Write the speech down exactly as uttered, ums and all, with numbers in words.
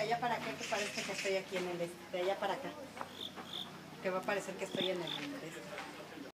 allá para acá que parezca que estoy aquí en el este, de allá para acá. Que va a parecer que estoy en el este.